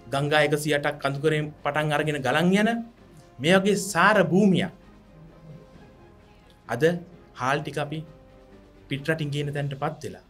ගංගා 108ක් කඳුකරෙන් පටන් අරගෙන ගලන් යන මේ වගේ සාර භූමියක් අද හාල් ටික අපි පිටරටින් ගේන තැනටපත් වෙලා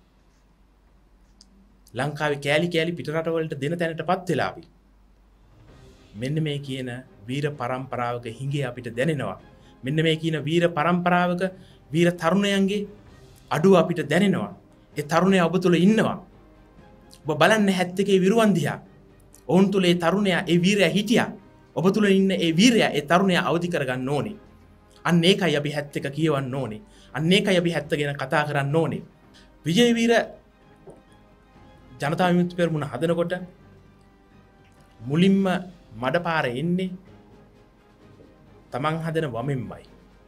ලංකාවේ කෑලි පිටරට වලට දෙන තැනටපත් වෙලා අපි මෙන්න මේ කියන වීර පරම්පරාවක හිඟේ අපිට දැනෙනවා. මෙන්න මේ කියන වීර පරම්පරාවක වීර තරුණයන්ගේ අඩුව අපිට දැනෙනවා. ඒ තරුණයා ඔබ තුල ඉන්නවා. ඔබ බලන්නේ 71 විරුවන් දිහා. ඔවුන් තුල ඒ තරුණයා ඒ වීරයා හිටියා. ඔබ තුල ඉන්න ඒ වීරයා ඒ තරුණයා අවදි කරගන්න ඕනේ. අන්න ඒකයි අපි 71 කියවන්න ඕනේ. අන්න ඒකයි අපි 70 ගැන කතා කරන්න ඕනේ. විජේ වීර ජනතා විමුක්ති පෙරමුණ හදනකොට මුලින්ම මඩපාරේ එන්නේ තමන් හදන වමෙන්මයි.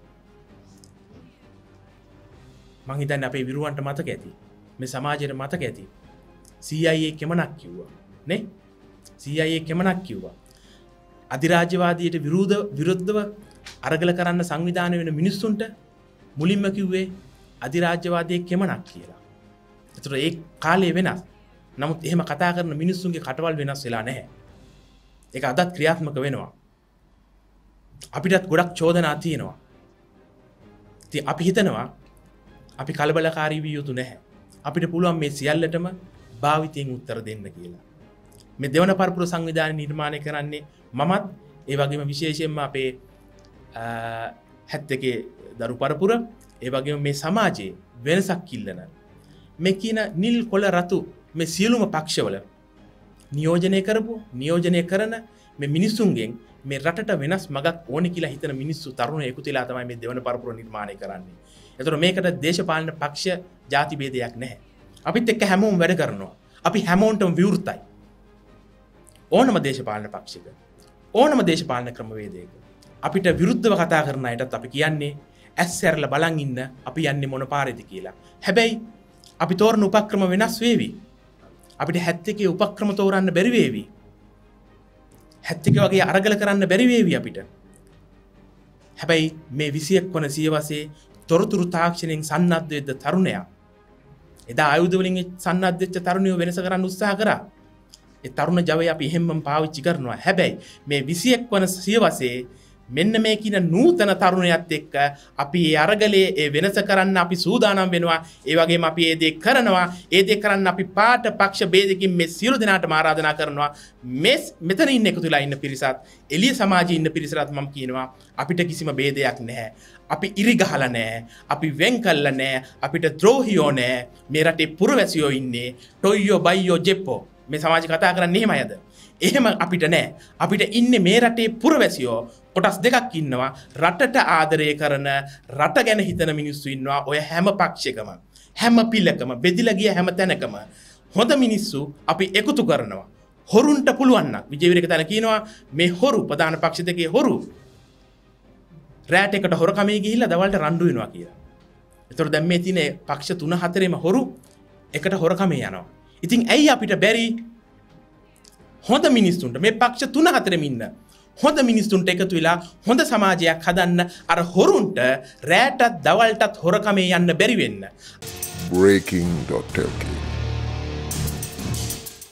මං හිතන්නේ අපේ විරුවන්ට මතක ඇති. මේ සමාජයට මතක ඇති. CIA කෙමනක් කිව්වා. නේ? CIA කෙමනක් කිව්වා. අධිරාජ්‍යවාදීට විරුද්ධව අරගල කරන්න සංවිධානය වෙන මිනිස්සුන්ට මුලින්ම කිව්වේ අධිරාජ්‍යවාදයේ කෙමනක් කියලා. ඒතර ඒ කාලේ වෙනස්. නමුත් එහෙම කතා කරන මිනිස්සුන්ගේ කටවල් වෙනස් වෙලා නැහැ. ඒක අදත් ක්‍රියාත්මක වෙනවා. අපිටත් ගොඩක් චෝදනා තියෙනවා. ඉතින් අපි හිතනවා අපි කලබලකාරී විය යුතු නැහැ. අපිට පුළුවන් මේ සියල්ලටම භාවිතයෙන් උත්තර දෙන්න කියලා. මේ දෙවන පරපුර සංවිධානය නිර්මාණය කරන්නේ මමත් ඒ වගේම විශේෂයෙන්ම අපේ 71 දරු පරපුර ඒ වගේම මේ සමාජයේ වෙනසක් ඉල්ලන මේ කියන නිල් කොළ රතු මේ සියලුම පක්ෂවල නියෝජනය කරන මේ මිනිසුන්ගෙන් මේ රටට වෙනස් මගක් ඕනේ කියලා හිතන මිනිස්සු තරුණ එකතුලා තමයි මේ දෙවන පරපුර නිර්මාණය කරන්නේ. ඒතර මේකට දේශපාලන පක්ෂ ಜಾති ભેදයක් නැහැ. අපිත් එක්ක හැමෝම වැඩ කරනවා. අපි හැමෝන්ටම විවෘතයි. ඕනම දේශපාලන පක්ෂයක ඕනම දේශපාලන ක්‍රමවේදයක අපිට විරුද්ධව කතා කරන අයටත් අපි කියන්නේ ඇස් ඇරලා බලන් ඉන්න අපි යන්නේ මොන පාරේද කියලා. හැබැයි අපි තෝරන උපක්‍රම වෙනස් වේවි. අපිට 71 උපක්‍රම තෝරන්න බැරි වේවි. 71 වගේ අරගල කරන්න බැරි වේවි අපිට. හැබැයි මේ 21 වන සියවසේ තොරතුරු තාක්ෂණයෙන් සන්නද්ධ වෙද්ද තරුණයා එදා ආයුධ වලින් සන්නද්ධ වෙච්ච තරුණියෝ වෙනස කරන්න උත්සාහ කරා. ඒ තරුණ ජවය අපි එහෙම්මම පාවිච්චි කරනවා. හැබැයි මේ 21 වන සියවසේ මෙන්න මේ කියන නූතන තරුණයත් එක්ක අපි ඒ අරගලයේ ඒ වෙනස කරන්න අපි සූදානම් වෙනවා. ඒ වගේම අපි ඒ දේ කරනවා. ඒ දේ කරන්න අපි පාට පක්ෂ ભેදකින් මේ සියලු දෙනාටම ආරාධනා කරනවා. මෙතන ඉන්න එකතු වෙලා ඉන්න පිරිසත් එළිය සමාජයේ ඉන්න පිරිසට මම කියනවා අපිට කිසිම ભેදයක් නැහැ. අපි ඉරි ගහලා නැහැ. අපි වෙන් කළා නැහැ. අපිට ද්‍රෝහියෝ නැහැ. මේ රටේ පුරවැසියෝ ඉන්නේ. ටොයියෝ බයියෝ ජෙප්පෝ මේ සමාජය කතා කරන්නේ එහෙමයිද? එහෙම අපිට නැහැ. අපිට ඉන්නේ මේ රටේ පුරවැසියෝ කොටස් දෙකක් ඉන්නවා. රටට ආදරය කරන රට ගැන හිතන මිනිස්සු ඉන්නවා. ඔය හැම පක්ෂයකම හැම පිළකම බෙදිලා ගිය හැම තැනකම හොඳ මිනිස්සු අපි එකතු කරනවා. හොරුන්ට පුළුවන් නම් විජේවීරක තන කියනවා මේ හොරු ප්‍රධාන පක්ෂ දෙකේ හොරු රැට එකට හොරකමේ ගිහිල්ලා දවල්ට රණ්ඩු වෙනවා කියලා. ඒතර දැන් මේ තියෙන පක්ෂ 3-4ෙම හොරු එකට හොරකමේ යනවා. ඉතින් ඇයි අපිට බැරි හොඳ මිනිස්සුන්ට මේ පක්ෂ 3-4ෙම ඉන්න හොඳ මිනිස්සුන්ට එකතු වෙලා හොඳ සමාජයක් හදන්න අර හොරුන්ට රැටත් දවල්ටත් හොරකමේ යන්න බැරි වෙන්න. Breaking.lk